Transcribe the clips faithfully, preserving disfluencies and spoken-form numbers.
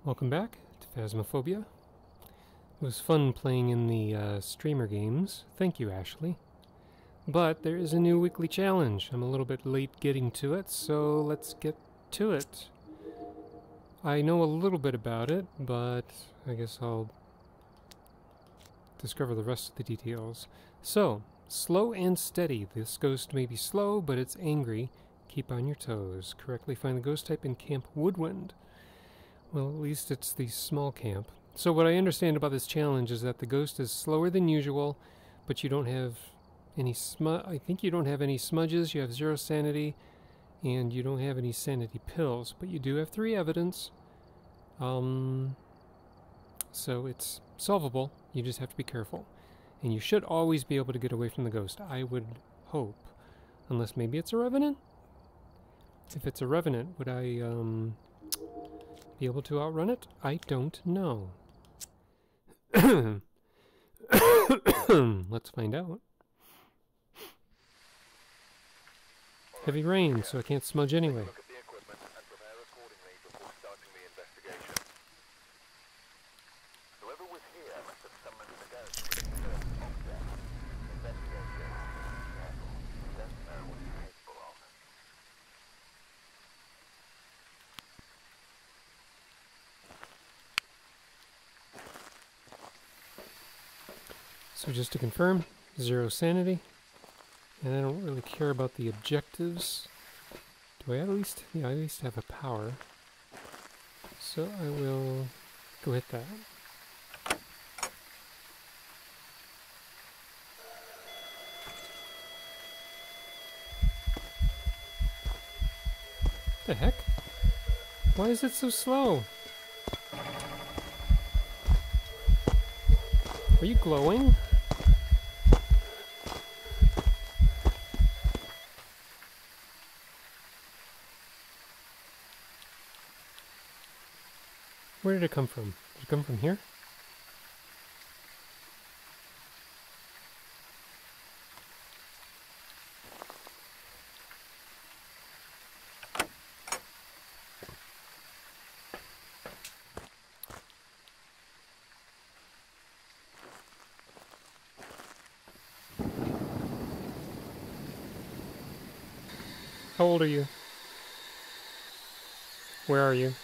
Welcome back to Phasmophobia. It was fun playing in the uh, streamer games. Thank you, Ashley. But there is a new weekly challenge. I'm a little bit late getting to it, so let's get to it. I know a little bit about it, but I guess I'll discover the rest of the details. So, slow and steady. This ghost may be slow, but it's angry. Keep on your toes. Correctly find the ghost type in Camp Woodwind. Well, at least it's the small camp. So what I understand about this challenge is that the ghost is slower than usual, but you don't have any smudge. I think you don't have any smudges, you have zero sanity, and you don't have any sanity pills, but you do have three evidence. Um, so it's solvable, you just have to be careful. And you should always be able to get away from the ghost, I would hope. Unless maybe it's a Revenant? If it's a Revenant, would I, um... be able to outrun it? I don't know. Let's find out. Heavy rain, so I can't smudge anyway. So just to confirm, zero sanity, and I don't really care about the objectives. Do I at least, yeah, I at least have a power. So I will go hit that. The heck? Why is it so slow? Are you glowing? Where did it come from? Did it come from here? How old are you? Where are you?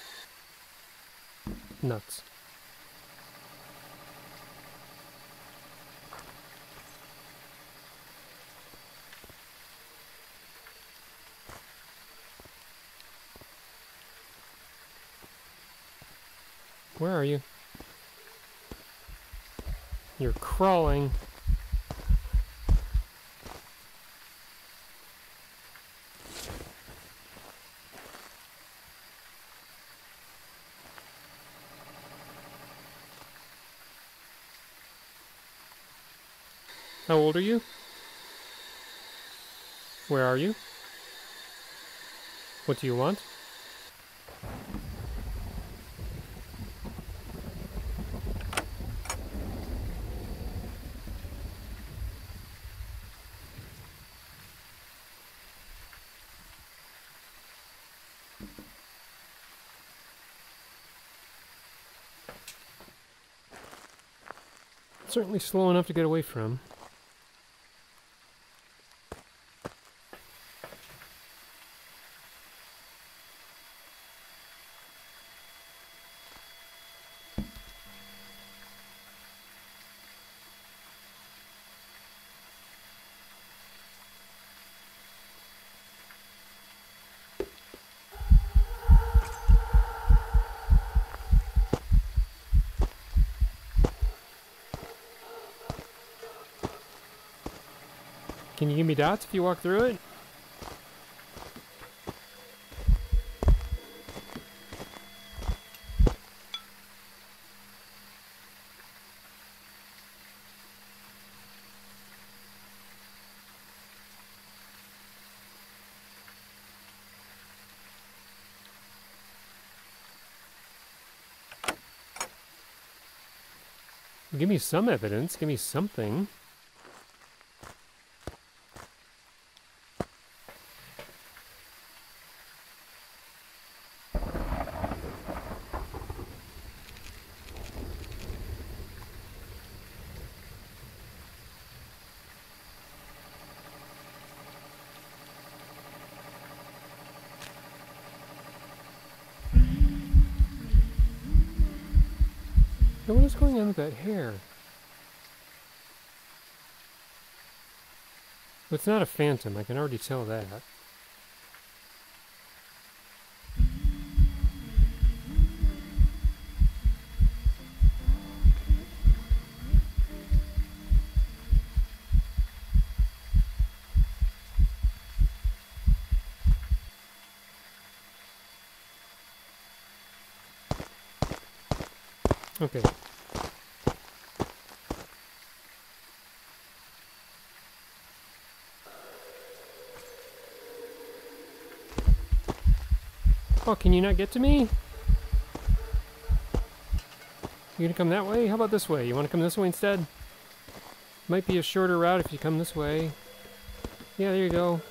Nuts. Where are you? You're crawling. How old are you? Where are you? What do you want? Certainly slow enough to get away from. Can you give me dots if you walk through it? Give me some evidence, give me something. Now what is going on with that hair? Well, it's not a phantom, I can already tell that. Okay. Oh, can you not get to me? You gonna come that way? How about this way? You wanna come this way instead? Might be a shorter route if you come this way. Yeah, there you go.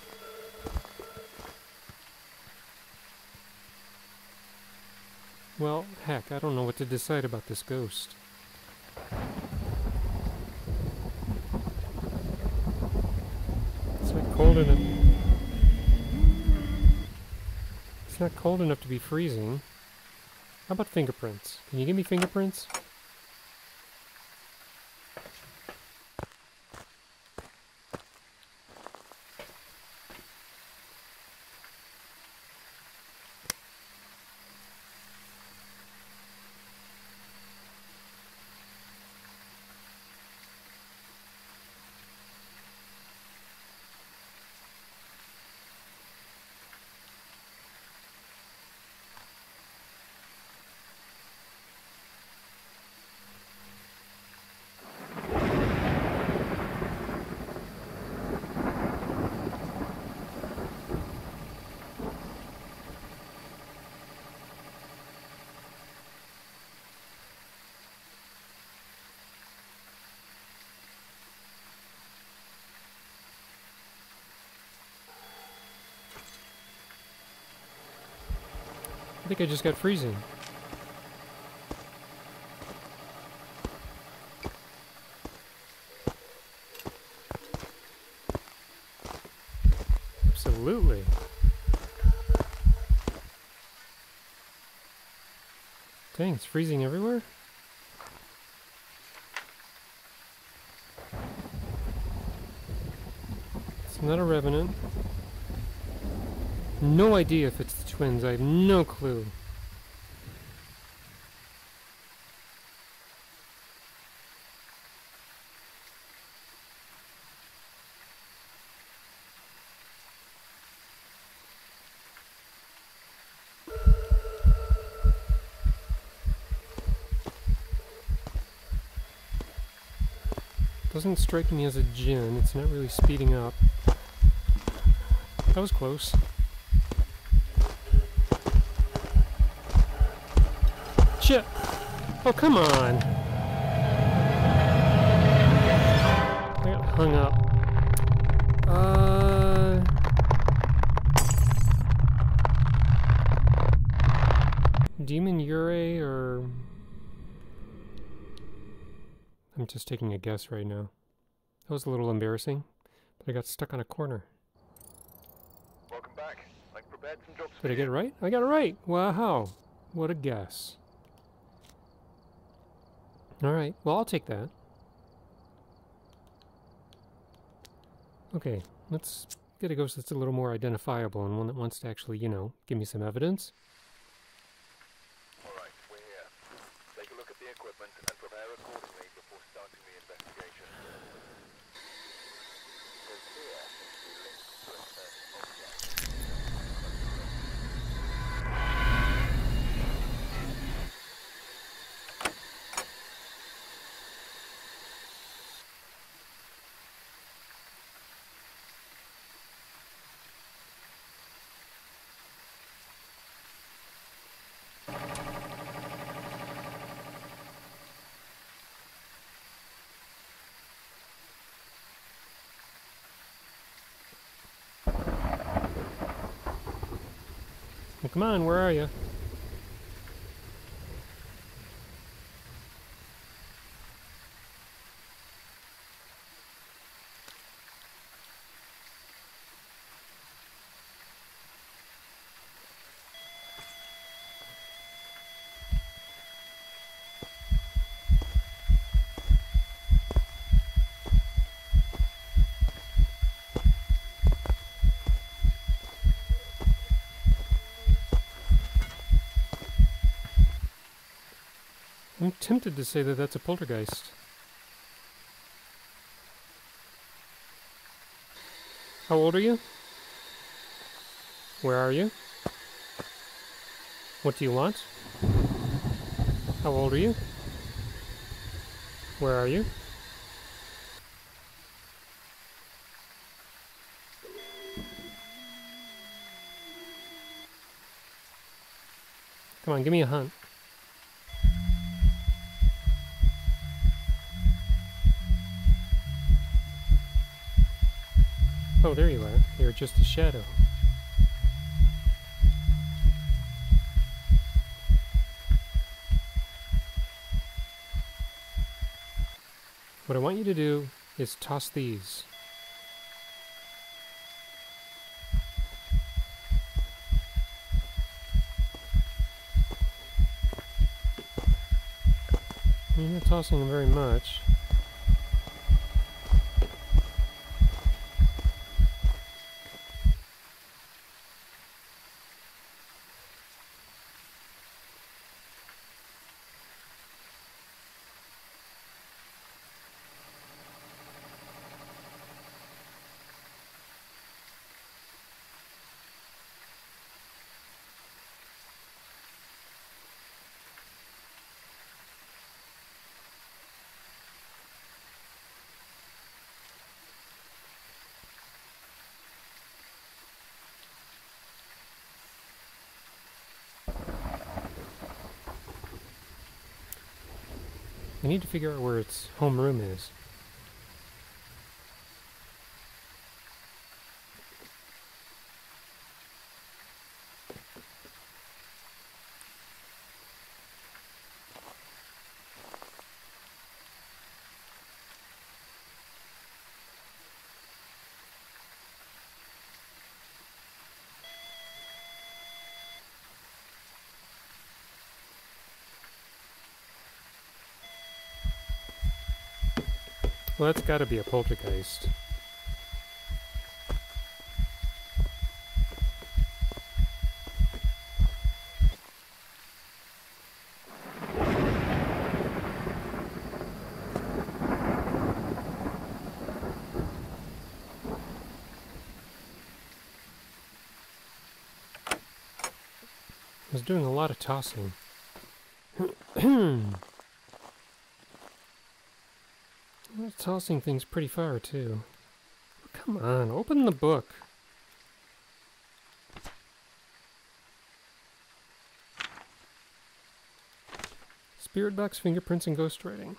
Well, heck, I don't know what to decide about this ghost. It's not cold enough. It's not cold enough to be freezing. How about fingerprints? Can you give me fingerprints? I think I just got freezing. Absolutely. Dang, it's freezing everywhere? It's not a Revenant. No idea if it's the twins, I have no clue. Doesn't strike me as a djinn, it's not really speeding up. That was close. Shit! Oh, come on! I got hung up. Uh... Demon Ure, or... I'm just taking a guess right now. That was a little embarrassing, but I got stuck on a corner. Welcome back. I've prepared some jobs. Did I get it right? I got it right! Wow! What a guess. Alright, well I'll take that. Okay, let's get a ghost that's a little more identifiable and one that wants to actually, you know, give me some evidence. Alright, we're here. Take a look at the equipment and prepare accordingly before starting the investigation. This here seems to be linked to a certain object. Well, come on, where are you? I'm tempted to say that that's a poltergeist. How old are you? Where are you? What do you want? How old are you? Where are you? Come on, give me a hunt. Oh, there you are. You're just a shadow. What I want you to do is toss these. You're not tossing them very much. I need to figure out where its home room is. Well, that's gotta be a poltergeist. I was doing a lot of tossing. I was tossing things pretty far, too. Come on, open the book. Spirit box, fingerprints, and ghostwriting.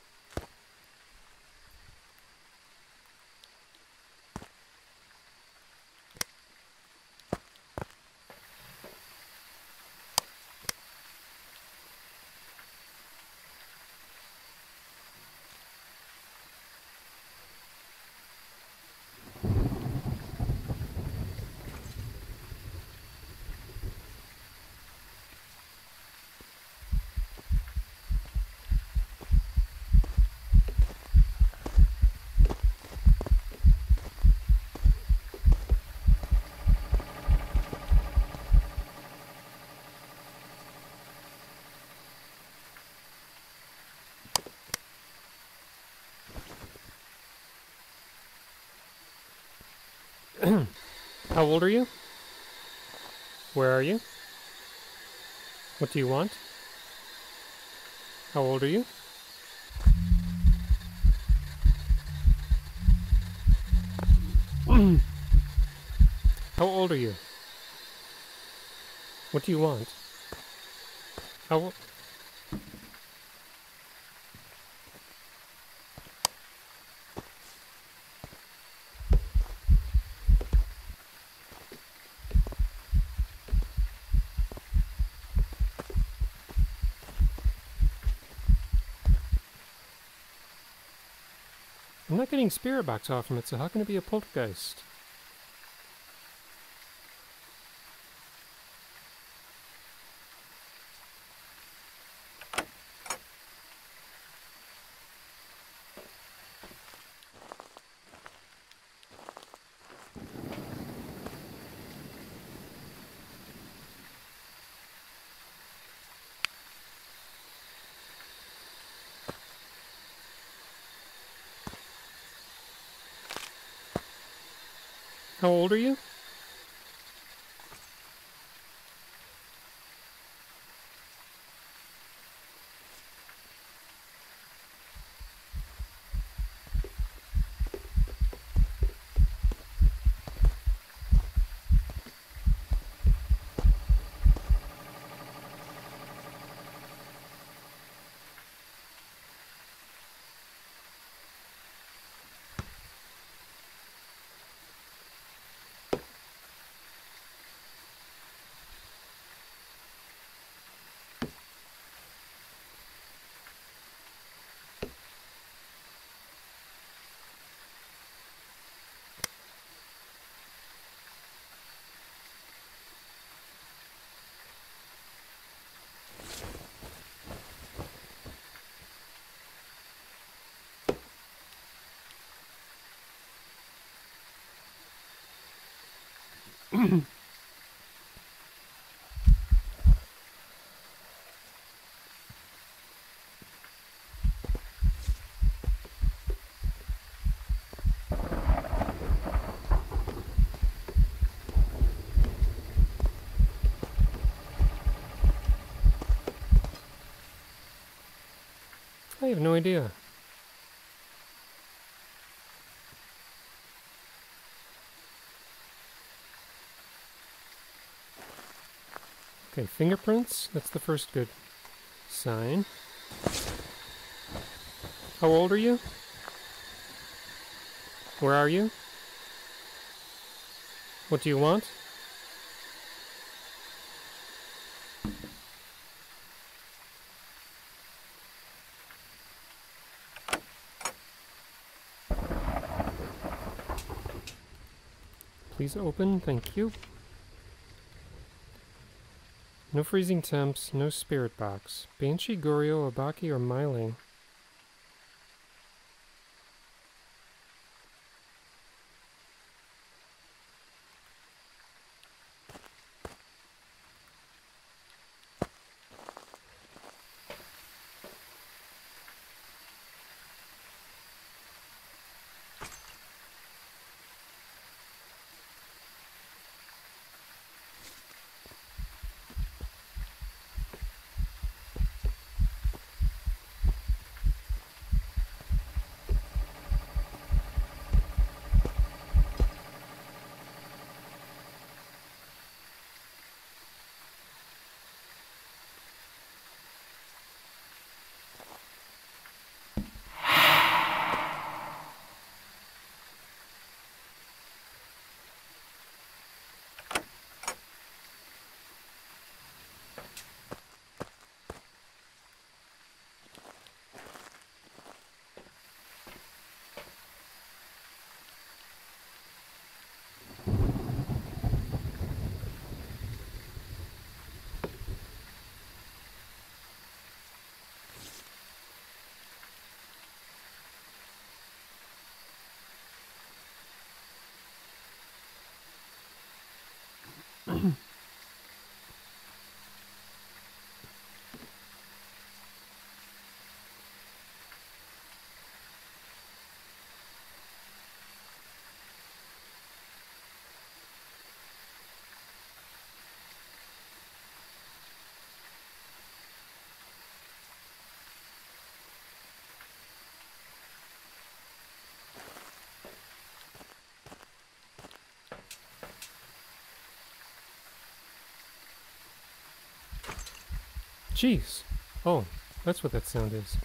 How old are you? Where are you? What do you want? How old are you? How old are you? What do you want? How o- I'm not getting spirit box off from it, so how can it be a poltergeist? How old are you? I have no idea. Okay, fingerprints. That's the first good sign. How old are you? Where are you? What do you want? Please open, thank you. No freezing temps, no spirit box. Banshee, Goryo, Abaki, or Myling. Jeez. Oh, that's what that sound is.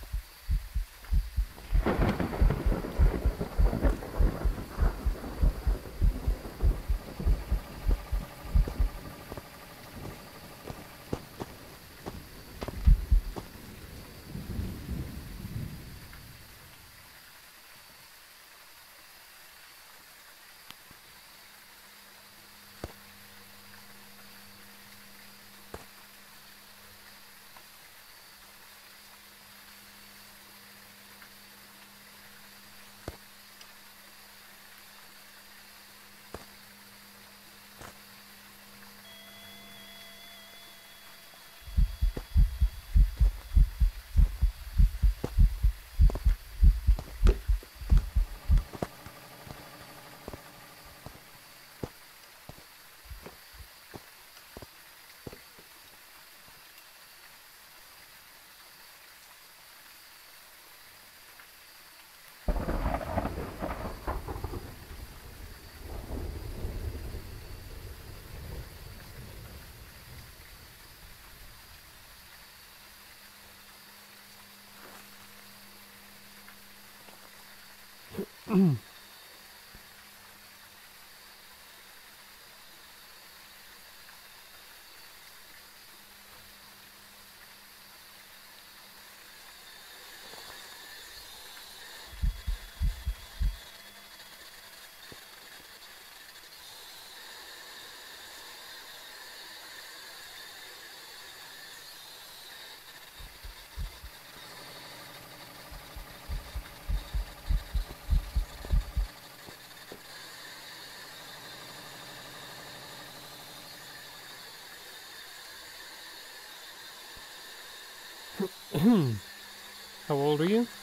How old are you?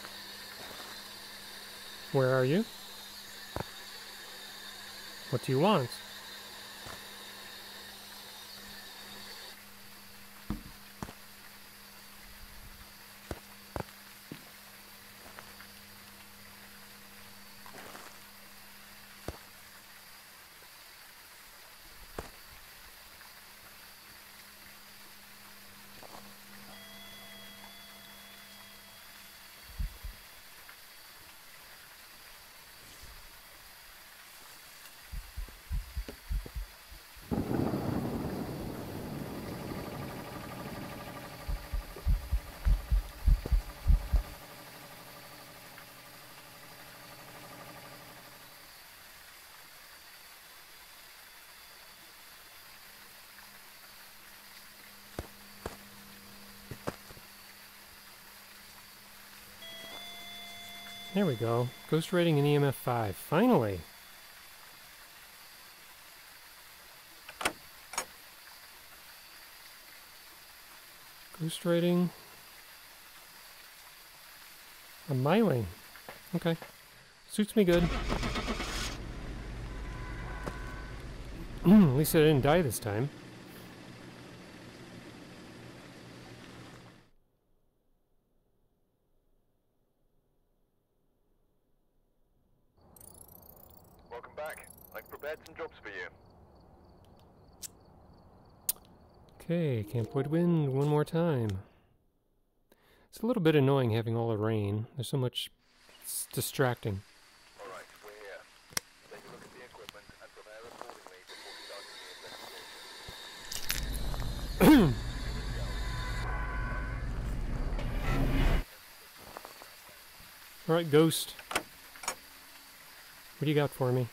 Where are you? What do you want? There we go. Ghost rating and E M F five. Finally! Ghost rating. A Myling. Okay. Suits me good. At least I didn't die this time. Welcome back. I've prepared some jobs for you. Okay, Camp Woodwind one more time. It's a little bit annoying having all the rain. There's so much it's distracting. Alright, we're here. Take a look at the equipment and prepare accordingly before starting the investigation. Alright, Ghost. What do you got for me?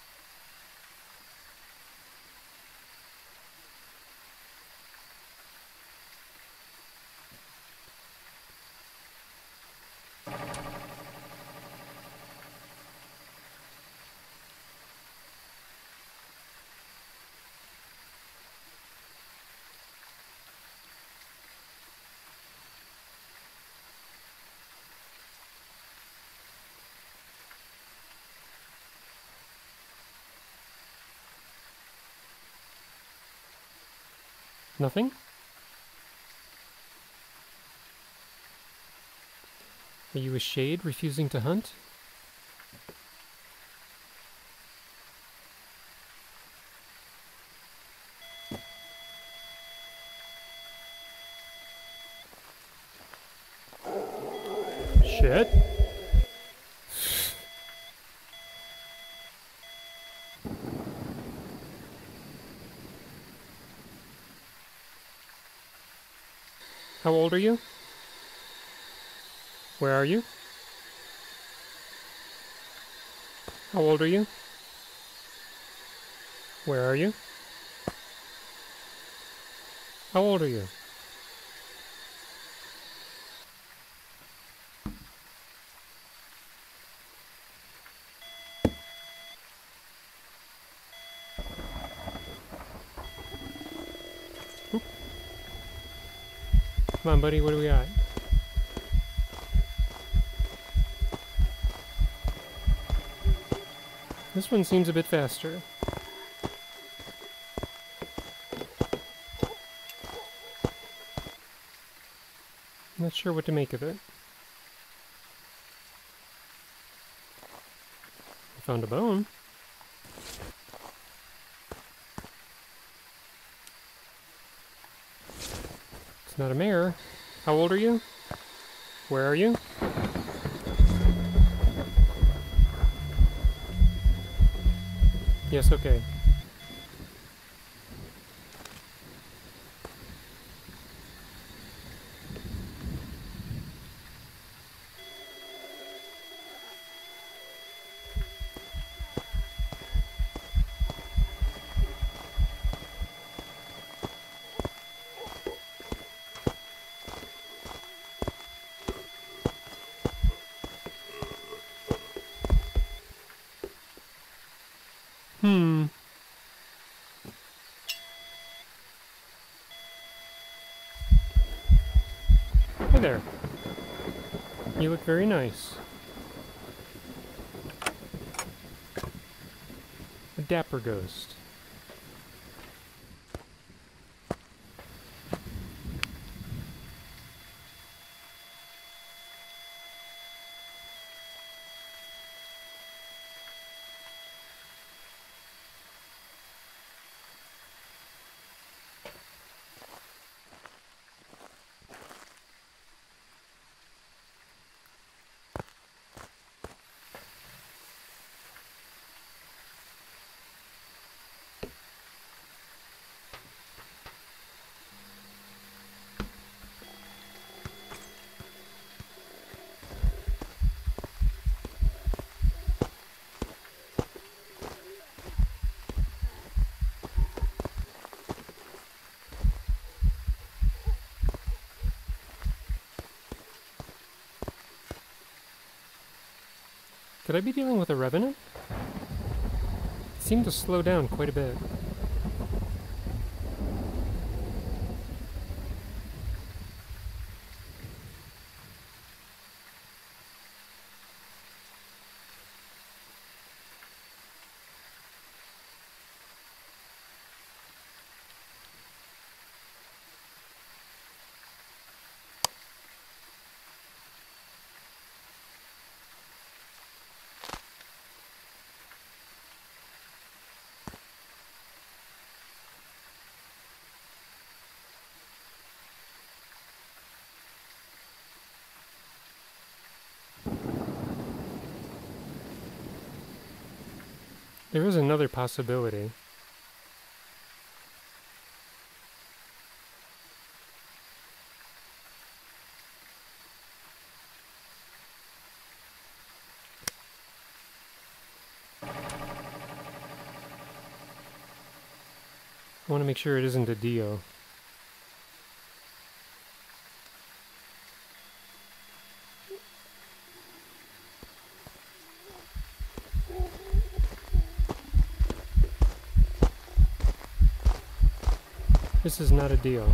Nothing? Are you a shade refusing to hunt? Shit. How old are you? Where are you? How old are you? Where are you? How old are you? Oop. Come on, buddy, what do we got? This one seems a bit faster. Not sure what to make of it. I found a bone. It's not a mare. How old are you? Where are you? Yes, okay. Hmm. Hey there. You look very nice. A dapper ghost. Could I be dealing with a Revenant? It seemed to slow down quite a bit. There is another possibility. I want to make sure it isn't a Dio. This is not a Dio.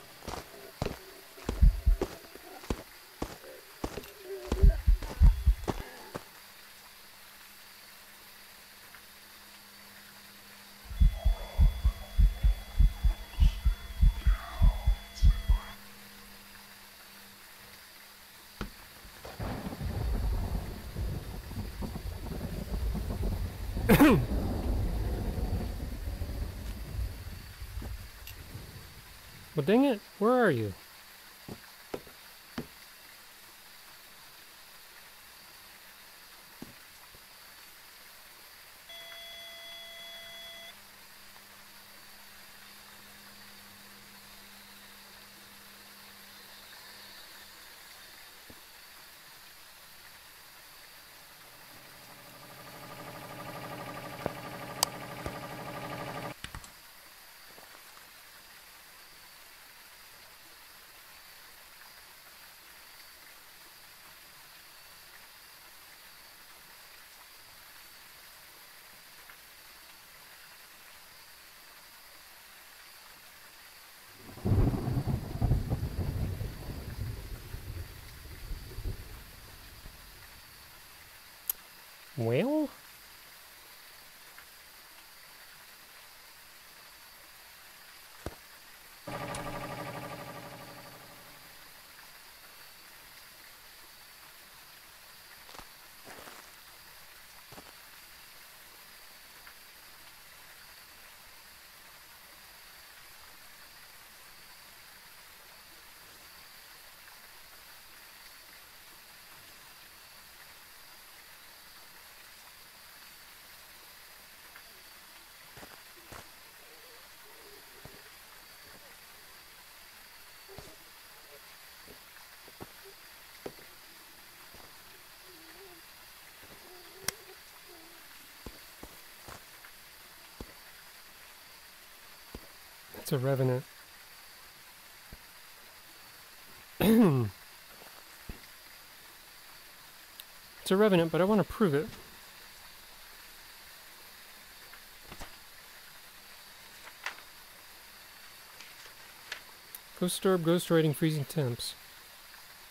Well, dang it, where are you? Well? It's a Revenant. It's a Revenant, but I want to prove it. Ghost orb, ghost writing, freezing temps.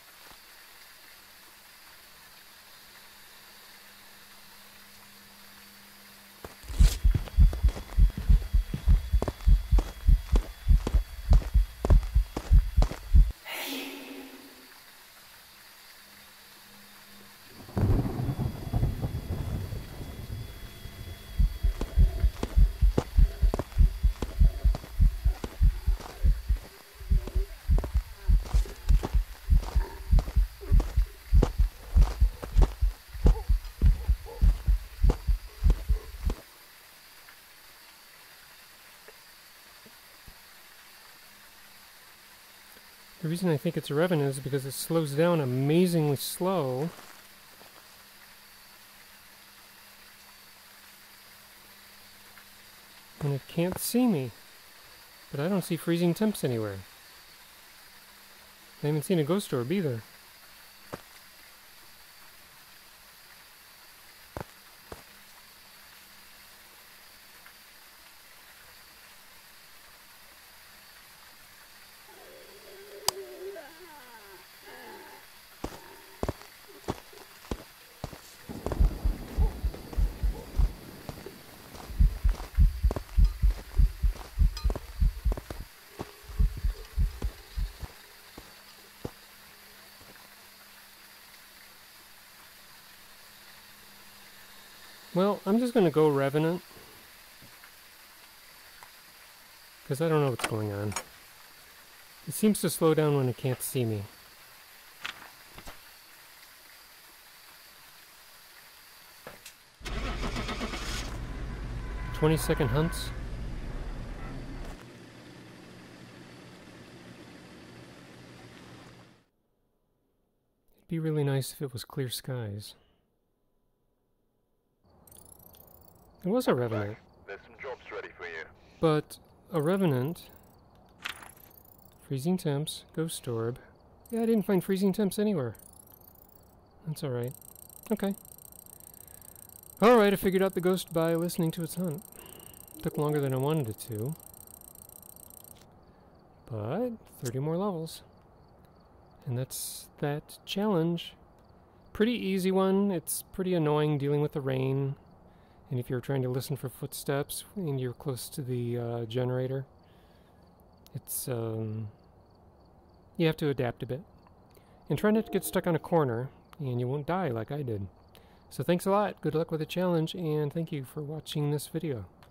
The reason I think it's a Revenant is because it slows down amazingly slow. And it can't see me. But I don't see freezing temps anywhere. I haven't seen a ghost orb either. Well, I'm just going to go Revenant. Because I don't know what's going on. It seems to slow down when it can't see me. twenty second hunts. It'd be really nice if it was clear skies. It was a Revenant. There's some jobs ready for you. But a Revenant, freezing temps, ghost orb. Yeah, I didn't find freezing temps anywhere. That's alright. Okay. Alright, I figured out the ghost by listening to its hunt. Took longer than I wanted it to. But thirty more levels. And that's that challenge. Pretty easy one. It's pretty annoying dealing with the rain. And if you're trying to listen for footsteps and you're close to the uh, generator, it's, um, you have to adapt a bit. And try not to get stuck on a corner, and you won't die like I did. So thanks a lot, good luck with the challenge, and thank you for watching this video.